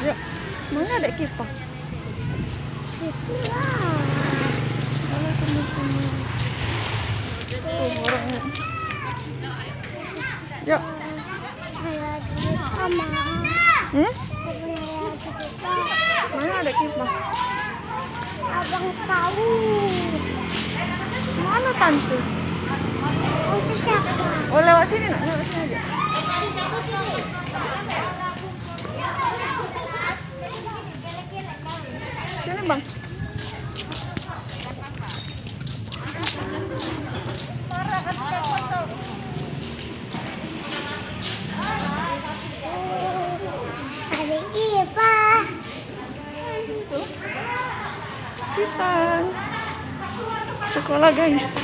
Yuk, mana ada kipas? Itulah. Halo teman-teman. Orangnya. Yuk. Mana ada kipas? Abang tahu. Mana tante? Untuk siapa? Oh, lewat sini nak, lewat sini aja. Sini bang. Ada kipas. Kita sekolah guys.